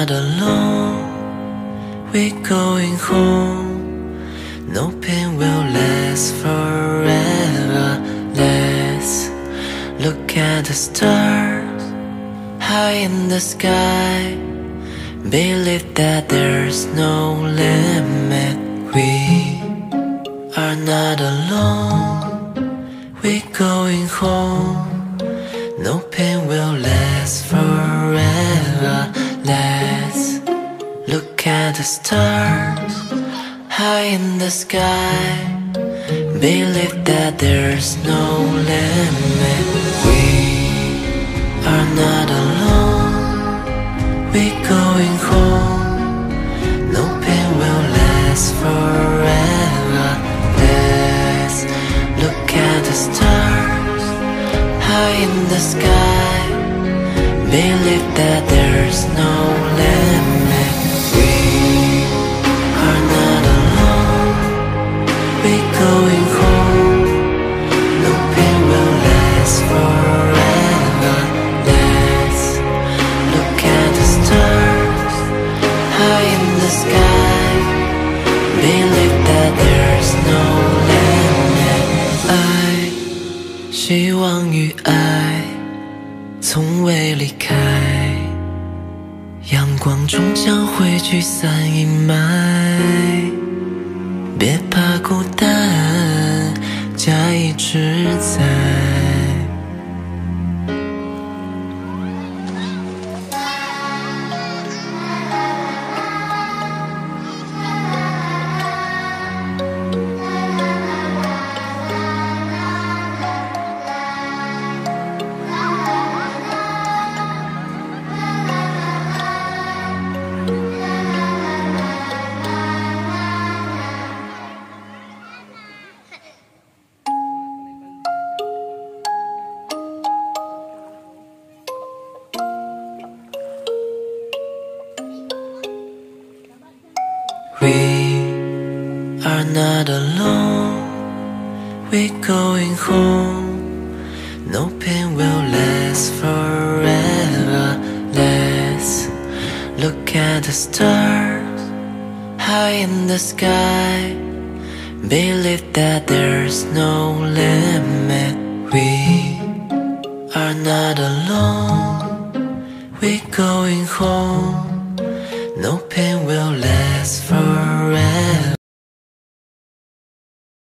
not alone. We're going home. No pain will last forever. Let's look at the stars high in the sky. Believe that there's no limit. We are not alone. We're going home. No pain will last forever. Let's look at the stars high in the sky. Believe that there's no limit. We are not alone. We're going home. No pain will last forever. Let's look at the stars high in the sky. Believe that there's no limit. We are not alone. We're going home. No pain will last forever. Let's look at the stars high in the sky. Believe that there's no limit. 爱，希望与爱从未离开，阳光终将会驱散阴霾。别怕孤单，假意志在。We are not alone. We're going home. No pain will last forever. Let's look at the stars high in the sky. Believe that there's no limit. We are not alone. We're going home. No pain will last forever.